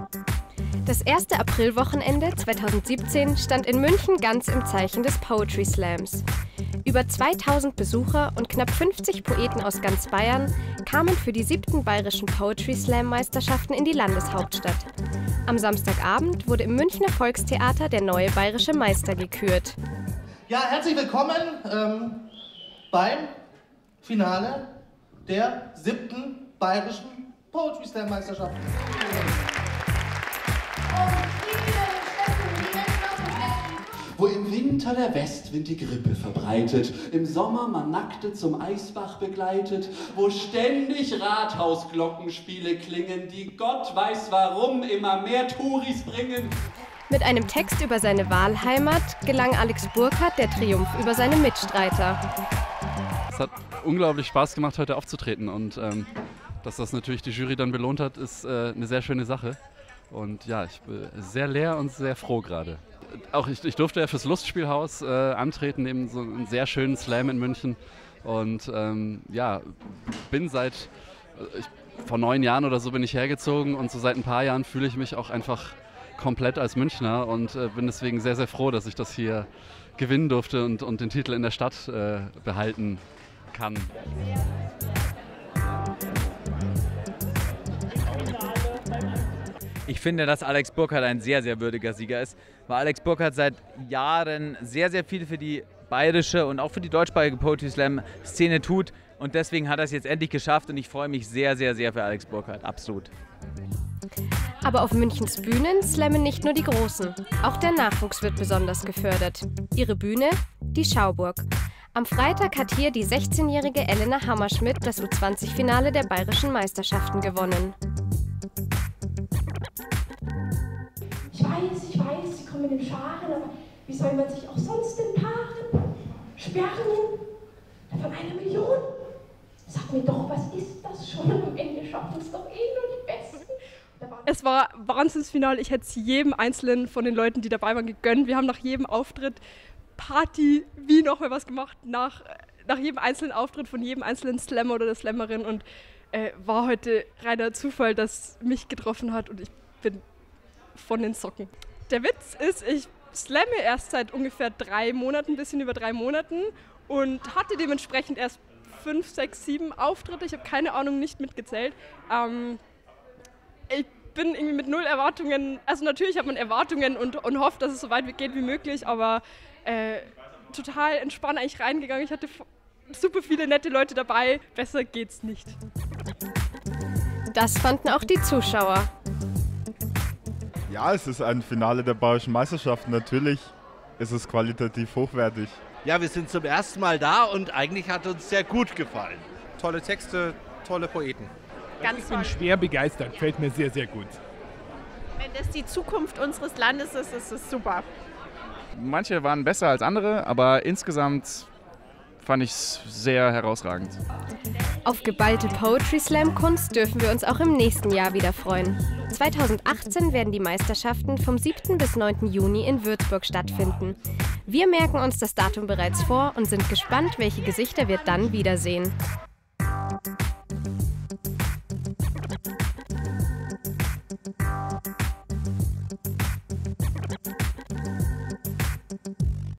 Das erste Aprilwochenende 2017 stand in München ganz im Zeichen des Poetry Slams. Über 2000 Besucher und knapp 50 Poeten aus ganz Bayern kamen für die 7. Bayerischen Poetry Slam Meisterschaften in die Landeshauptstadt. Am Samstagabend wurde im Münchner Volkstheater der neue bayerische Meister gekürt. Ja, herzlich willkommen beim Finale der 7. Bayerischen Poetry Slam Meisterschaften. Wo im Winter der Westwind die Grippe verbreitet, im Sommer man Nackte zum Eisbach begleitet, wo ständig Rathausglockenspiele klingen, die Gott weiß warum immer mehr Touris bringen. Mit einem Text über seine Wahlheimat gelang Alex Burkhardt der Triumph über seine Mitstreiter. Es hat unglaublich Spaß gemacht, heute aufzutreten, und dass das natürlich die Jury dann belohnt hat, ist eine sehr schöne Sache. Und ja, ich bin sehr leer und sehr froh gerade. Auch ich durfte ja fürs Lustspielhaus antreten, eben so einen sehr schönen Slam in München. Und ja, bin vor 9 Jahren oder so bin ich hergezogen, und so seit ein paar Jahren fühle ich mich auch einfach komplett als Münchner und bin deswegen sehr, sehr froh, dass ich das hier gewinnen durfte und den Titel in der Stadt behalten kann. Ich finde, dass Alex Burkhardt ein sehr, sehr würdiger Sieger ist, weil Alex Burkhardt seit Jahren sehr, sehr viel für die bayerische und auch für die deutschsprachige Poetry Slam Szene tut, und deswegen hat er es jetzt endlich geschafft, und ich freue mich sehr, sehr, sehr für Alex Burkhardt, absolut. Aber auf Münchens Bühnen slammen nicht nur die Großen, auch der Nachwuchs wird besonders gefördert. Ihre Bühne? Die Schauburg. Am Freitag hat hier die 16-jährige Elena Hammerschmidt das U20-Finale der Bayerischen Meisterschaften gewonnen. Ich weiß, sie kommen in Scharen, aber wie soll man sich auch sonst denn paaren? Sperren von 1 Million? Sag mir doch, was ist das schon? Am Ende schaffen es doch eh nur die Besten. Es war ein Wahnsinnsfinale. Ich hätte es jedem Einzelnen von den Leuten, die dabei waren, gegönnt. Wir haben nach jedem Auftritt Party wie noch mal was gemacht, nach jedem einzelnen Auftritt von jedem einzelnen Slammer oder der Slammerin, und war heute reiner Zufall, dass mich getroffen hat, und ich bin von den Socken. Der Witz ist, ich slamme erst seit ungefähr 3 Monaten, ein bisschen über 3 Monaten, und hatte dementsprechend erst 5, 6, 7 Auftritte. Ich habe keine Ahnung, nicht mitgezählt. Ich bin irgendwie mit 0 Erwartungen, also natürlich hat man Erwartungen und hofft, dass es so weit geht wie möglich, aber total entspannt eigentlich reingegangen. Ich hatte super viele nette Leute dabei. Besser geht's nicht. Das fanden auch die Zuschauer. Ja, es ist ein Finale der Bayerischen Meisterschaften. Natürlich ist es qualitativ hochwertig. Ja, wir sind zum ersten Mal da und eigentlich hat uns sehr gut gefallen. Tolle Texte, tolle Poeten. Ich bin schwer begeistert, fällt mir sehr, sehr gut. Wenn das die Zukunft unseres Landes ist, ist es super. Manche waren besser als andere, aber insgesamt fand ich es sehr herausragend. Auf geballte Poetry Slam Kunst dürfen wir uns auch im nächsten Jahr wieder freuen. 2018 werden die Meisterschaften vom 7. bis 9. Juni in Würzburg stattfinden. Wir merken uns das Datum bereits vor und sind gespannt, welche Gesichter wir dann wiedersehen.